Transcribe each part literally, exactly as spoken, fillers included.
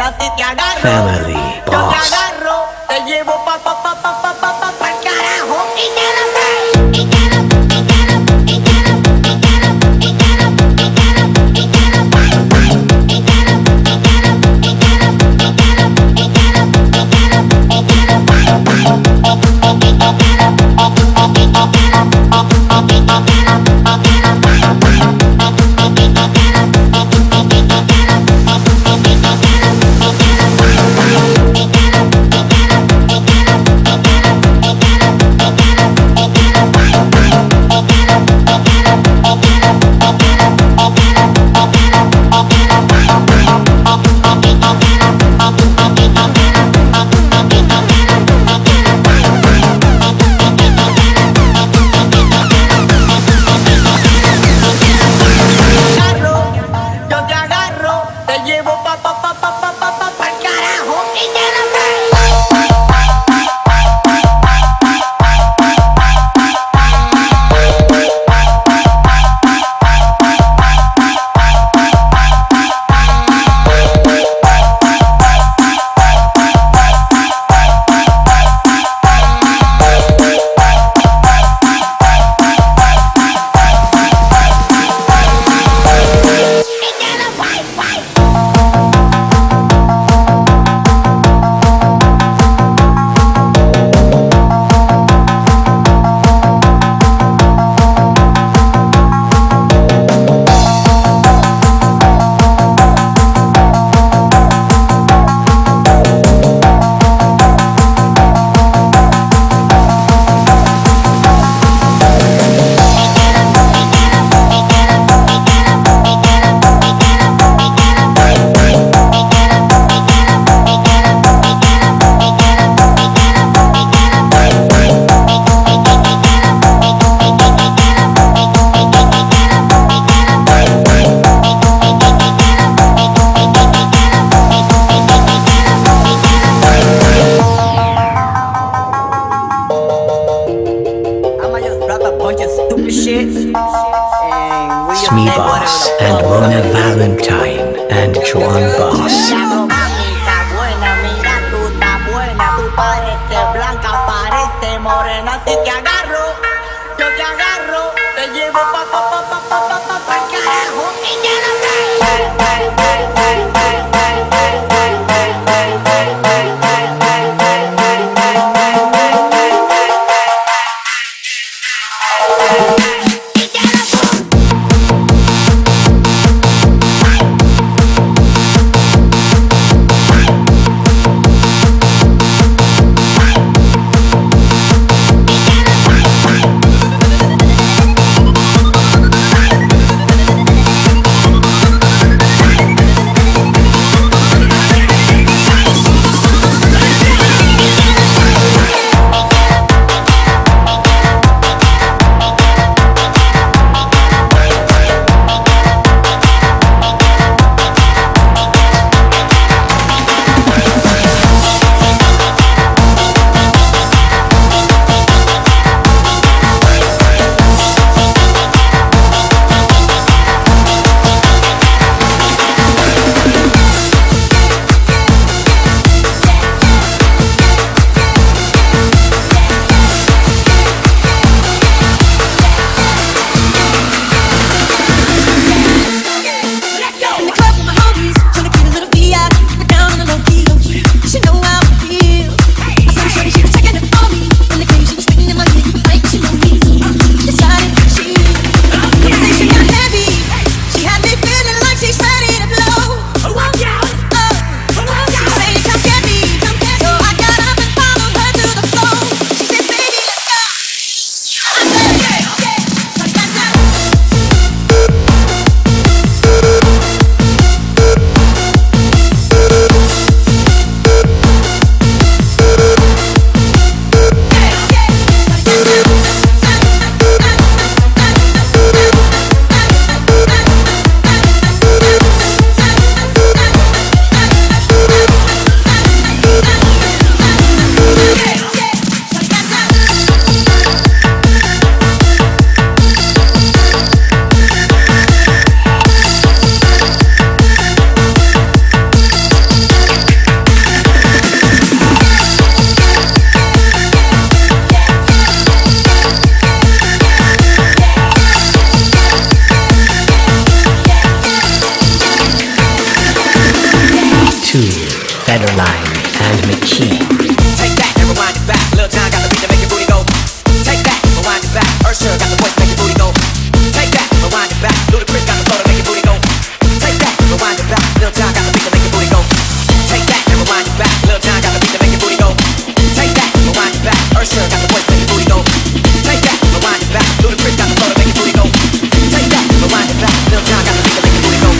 Ahora sí te agarro. Family Yo te Boss. agarro. Te llevo pa pa pa pa pa pa pa pa'l carajo. Y que no te. Y que no, y que no, y que no, y que no, y que no, y que no, y que no, bye, bye. Y que no, y que no, y que no, y que no, y que no, y que no, y que no, bye, bye. Y que no, y que no, y que no, y que no, y que no, bye, bye. Federline and McKee. Take that and rewind it back. Lil Jon got the beat to make your booty go. Take that, rewind it back. Usher got the voice to make your booty go. Take that, rewind it back. Ludacris got the flow to make your booty go. Take that, rewind it back. Lil Jon got the beat to make your booty go. Take that and rewind it back. Lil Jon got the beat to make your booty go. Take that, rewind it back. Usher got the voice to make your booty go. Take that, rewind it back. Ludacris got the flow to make your booty go. Take that, rewind it back. Lil Jon got the beat to make your booty go.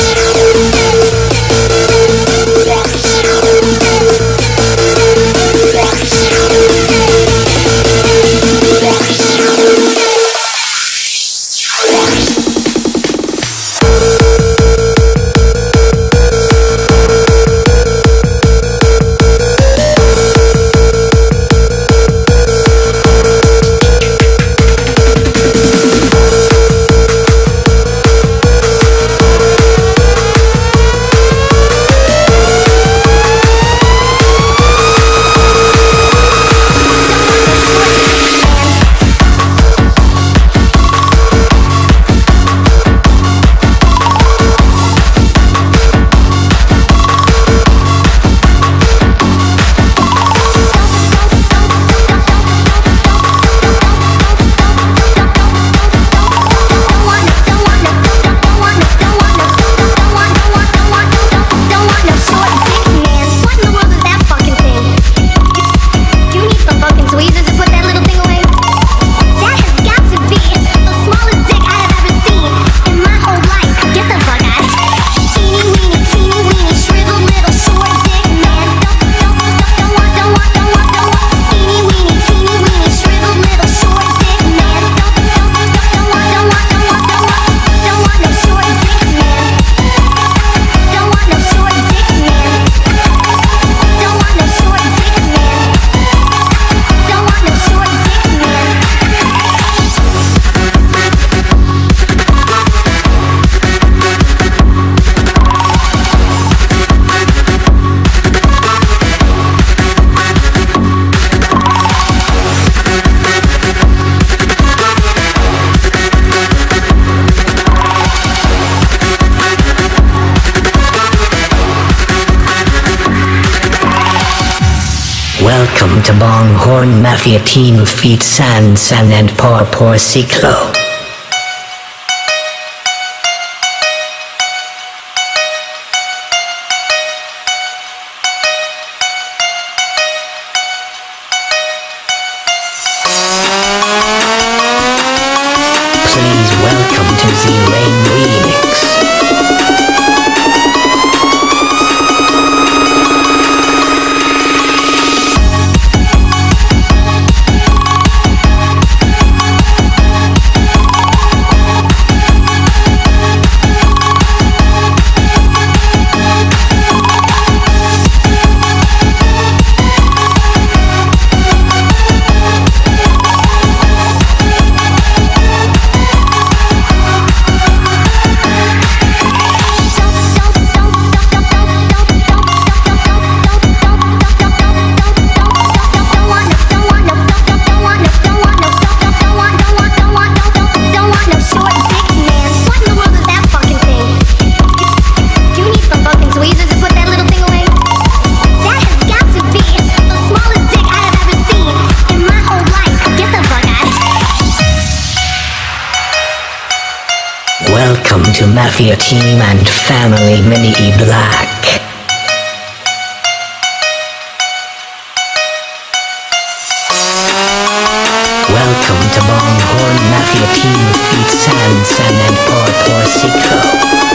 Welcome to Bonghorn Mafia Team feat. San San and Por Por Ciclo. Please welcome to Z-Rain Remix. Welcome to Mafia Team and Family Mini E Black. Welcome to Bonghorn Mafia Team feat. San San and Por Por Ciclo.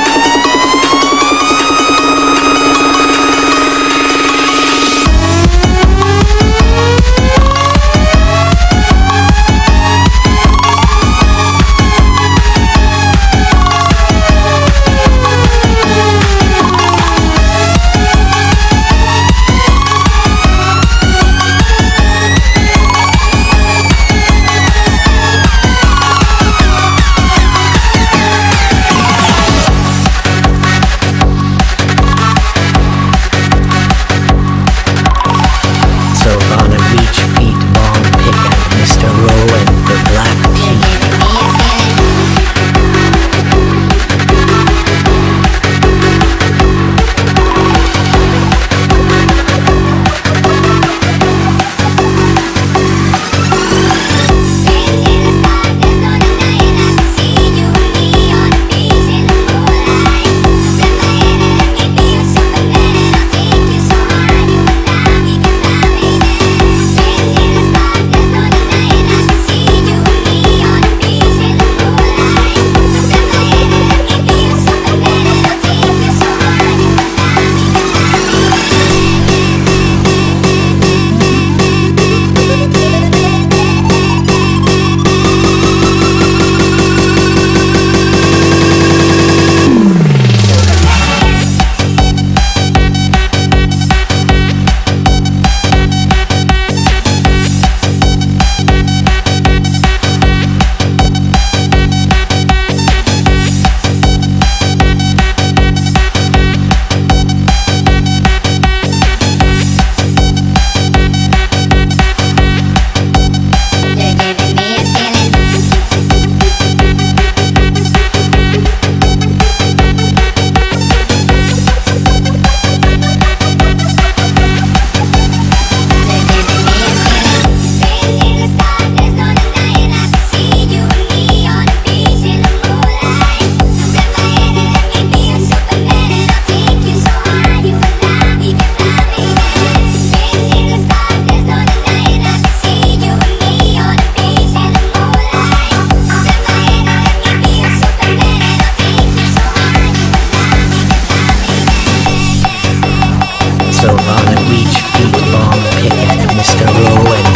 Silva on a reach beat bomb picket, Mister Rowan.